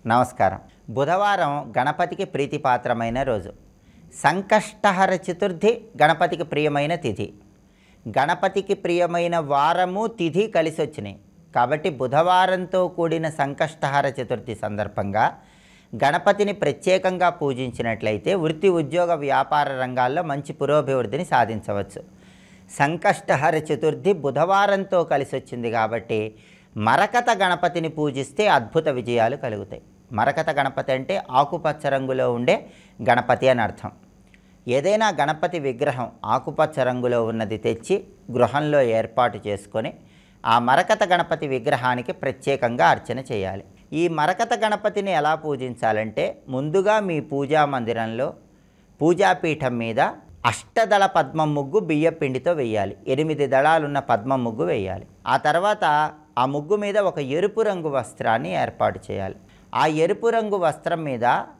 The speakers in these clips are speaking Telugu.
నమస్కారం. బుధవారం గణపతికి ప్రీతిపాత్రమైన రోజు. సంకష్టహర చతుర్థి గణపతికి ప్రియమైన తిథి. గణపతికి ప్రియమైన వారము తిథి కలిసి వచ్చినాయి కాబట్టి బుధవారంతో కూడిన సంకష్టహర చతుర్థి సందర్భంగా గణపతిని ప్రత్యేకంగా పూజించినట్లయితే వృత్తి ఉద్యోగ వ్యాపార రంగాల్లో మంచి పురోభివృద్ధిని సాధించవచ్చు. సంకష్టహర చతుర్థి బుధవారంతో కలిసి వచ్చింది కాబట్టి మరకత గణపతిని పూజిస్తే అద్భుత విజయాలు కలుగుతాయి. మరకత గణపతి అంటే ఆకుపచ్చ రంగులో ఉండే గణపతి అని అర్థం. ఏదైనా గణపతి విగ్రహం ఆకుపచ్చ రంగులో ఉన్నది తెచ్చి గృహంలో ఏర్పాటు చేసుకొని ఆ మరకత గణపతి విగ్రహానికి ప్రత్యేకంగా అర్చన చేయాలి. ఈ మరకత గణపతిని ఎలా పూజించాలంటే ముందుగా మీ పూజా మందిరంలో పూజాపీఠం మీద అష్టదళ పద్మం ముగ్గు బియ్యపిండితో వేయాలి. 8 దళాలున్న పద్మం ముగ్గు వేయాలి. ఆ తర్వాత ఆ ముగ్గు మీద ఒక ఎరుపు రంగు వస్త్రాన్ని ఏర్పాటు చేయాలి. ఆ ఎరుపు రంగు వస్త్రం మీద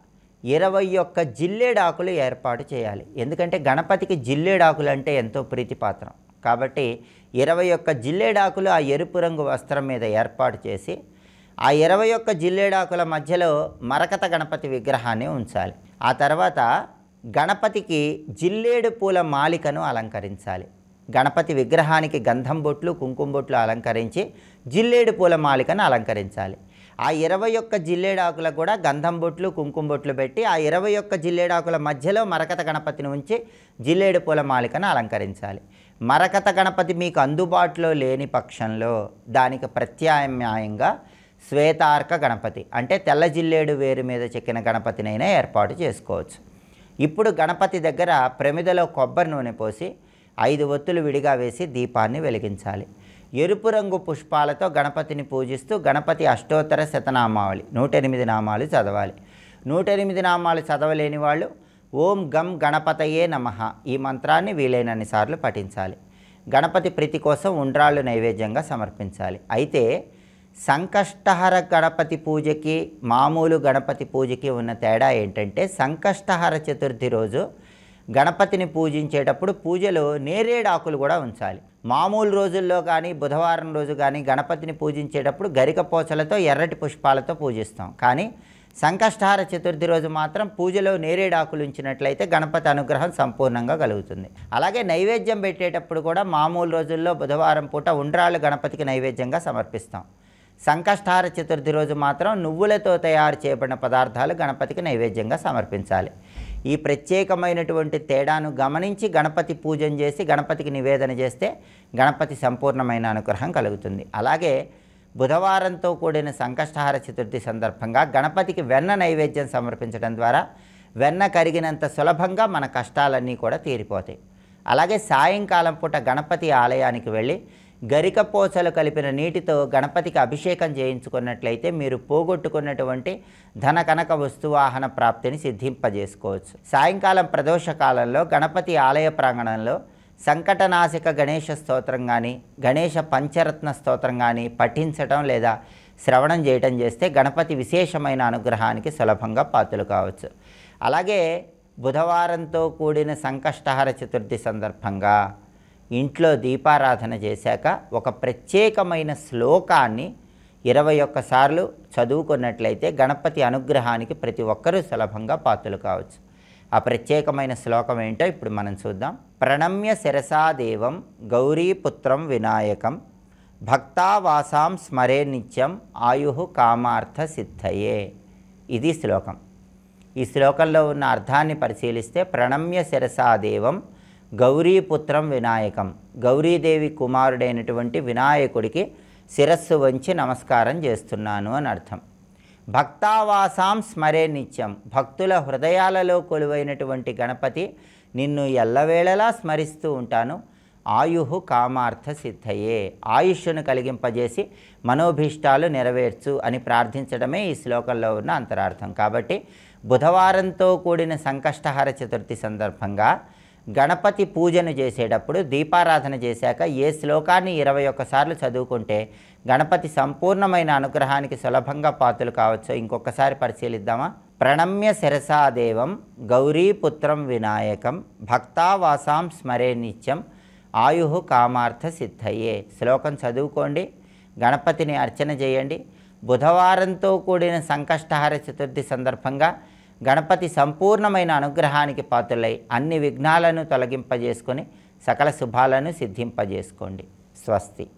21 జిల్లేడాకులు ఏర్పాటు చేయాలి. ఎందుకంటే గణపతికి జిల్లేడాకులు అంటే ఎంతో ప్రీతిపాత్రం కాబట్టి 21 జిల్లేడాకులు ఆ ఎరుపు రంగు వస్త్రం మీద ఏర్పాటు చేసి ఆ 21 జిల్లేడాకుల మధ్యలో మరకత గణపతి విగ్రహాన్ని ఉంచాలి. ఆ తర్వాత గణపతికి జిల్లేడు పూల మాలికను అలంకరించాలి. గణపతి విగ్రహానికి గంధం బొట్లు కుంకుమ బొట్లు అలంకరించి జిల్లేడు పూల మాలికను అలంకరించాలి. ఆ 21 జిల్లేడాకులకు కూడా గంధం బొట్లు కుంకుమ బొట్లు పెట్టి ఆ 21 జిల్లేడాకుల మధ్యలో మరకత గణపతిని ఉంచి జిల్లేడు పూల మాలికను అలంకరించాలి. మరకత గణపతి మీకు అందుబాటులో లేని పక్షంలో దానికి ప్రత్యామ్నాయంగా శ్వేతార్క గణపతి అంటే తెల్ల జిల్లేడు వేరు మీద చెక్కిన గణపతినైనా ఏర్పాటు చేసుకోవచ్చు. ఇప్పుడు గణపతి దగ్గర ప్రమిదలో కొబ్బరి నూనె పోసి 5 ఒత్తులు విడిగా వేసి దీపాన్ని వెలిగించాలి. ఎరుపు రంగు పుష్పాలతో గణపతిని పూజిస్తూ గణపతి అష్టోత్తర శతనామావళి 108 నామాలు చదవాలి. 108 నామాలు చదవలేని వాళ్ళు ఓం గం గణపతయే నమః ఈ మంత్రాన్ని వీలైనన్ని సార్లు పఠించాలి. గణపతి ప్రీతి కోసం ఉండ్రాళ్ళు నైవేద్యంగా సమర్పించాలి. అయితే సంకష్టహర గణపతి పూజకి మామూలు గణపతి పూజకి ఉన్న తేడా ఏంటంటే సంకష్టహర చతుర్థి రోజు గణపతిని పూజించేటప్పుడు పూజలో నేరేడాకులు కూడా ఉంచాలి. మామూలు రోజుల్లో కానీ బుధవారం రోజు కానీ గణపతిని పూజించేటప్పుడు గరికపోచలతో ఎర్రటి పుష్పాలతో పూజిస్తాం. కానీ సంకష్టహర చతుర్థి రోజు మాత్రం పూజలో నేరేడాకులు ఉంచినట్లయితే గణపతి అనుగ్రహం సంపూర్ణంగా కలుగుతుంది. అలాగే నైవేద్యం పెట్టేటప్పుడు కూడా మామూలు రోజుల్లో బుధవారం పూట ఉండ్రాళ్ళు గణపతికి నైవేద్యంగా సమర్పిస్తాం. సంకష్టహర చతుర్థి రోజు మాత్రం నువ్వులతో తయారు చేయబడిన పదార్థాలు గణపతికి నైవేద్యంగా సమర్పించాలి. ఈ ప్రత్యేకమైనటువంటి తేడాను గమనించి గణపతి పూజన చేసి గణపతికి నివేదన చేస్తే గణపతి సంపూర్ణమైన అనుగ్రహం కలుగుతుంది. అలాగే బుధవారంతో కూడిన సంకష్టహర చతుర్థి సందర్భంగా గణపతికి వెన్న నైవేద్యం సమర్పించడం ద్వారా వెన్న కరిగినంత సులభంగా మన కష్టాలన్నీ కూడా తీరిపోతాయి. అలాగే సాయంకాలం పూట గణపతి ఆలయానికి వెళ్ళి గరికపోచలు కలిపిన నీటితో గణపతికి అభిషేకం చేయించుకున్నట్లయితే మీరు పోగొట్టుకున్నటువంటి ధన కనక వస్తువాహన ప్రాప్తిని సిద్ధింపజేసుకోవచ్చు. సాయంకాలం ప్రదోష కాలంలో గణపతి ఆలయ ప్రాంగణంలో సంకటనాశక గణేష స్తోత్రం కానీ గణేష పంచరత్న స్తోత్రం కానీ పఠించటం లేదా శ్రవణం చేయటం చేస్తే గణపతి విశేషమైన అనుగ్రహానికి సులభంగా పాత్రలు కావచ్చు. అలాగే బుధవారంతో కూడిన సంకష్టహర చతుర్థి సందర్భంగా ఇంట్లో దీపారాధన చేశాక ఒక ప్రత్యేకమైన శ్లోకాన్ని 21 సార్లు చదువుకున్నట్లయితే గణపతి అనుగ్రహానికి ప్రతి ఒక్కరూ సులభంగా పాత్రలు కావచ్చు. ఆ ప్రత్యేకమైన శ్లోకం ఏంటో ఇప్పుడు మనం చూద్దాం. ప్రణమ్య శిరసాదేవం గౌరీపుత్రం వినాయకం భక్తావాసాం స్మరే నిత్యం ఆయు కామార్థ సిద్ధయే. ఇది శ్లోకం. ఈ శ్లోకంలో ఉన్న అర్థాన్ని పరిశీలిస్తే ప్రణమ్య శిరసాదేవం గౌరీపుత్రం వినాయకం గౌరీదేవి కుమారుడైనటువంటి వినాయకుడికి శిరస్సు వంచి నమస్కారం చేస్తున్నాను అని అర్థం. భక్తావాసాం స్మరే నిత్యం భక్తుల హృదయాలలో కొలువైనటువంటి గణపతి నిన్ను ఎల్లవేళలా స్మరిస్తూ ఉంటాను. ఆయు కామార్థ సిద్ధయే ఆయుష్ను కలిగింపజేసి మనోభీష్టాలు నెరవేర్చు అని ప్రార్థించడమే ఈ శ్లోకంలో ఉన్న అంతరార్థం. కాబట్టి బుధవారంతో కూడిన సంకష్టహర చతుర్థి సందర్భంగా గణపతి పూజను చేసేటప్పుడు దీపారాధన చేశాక ఏ శ్లోకాన్ని 21 సార్లు చదువుకుంటే గణపతి సంపూర్ణమైన అనుగ్రహానికి సులభంగా పాత్రలు కావచ్చో ఇంకొకసారి పరిశీలిద్దామా. ప్రణమ్య శిరసాదేవం గౌరీపుత్రం వినాయకం భక్తావాసాం స్మరే నిత్యం ఆయు కామార్థ సిద్ధయే. శ్లోకం చదువుకోండి, గణపతిని అర్చన చేయండి. బుధవారంతో కూడిన సంకష్టహర చతుర్థి సందర్భంగా గణపతి సంపూర్ణమైన అనుగ్రహానికి పాత్రులై అన్ని విఘ్నాలను తొలగింపజేసుకొని సకల శుభాలను సిద్ధింపజేసుకోండి. స్వస్తి.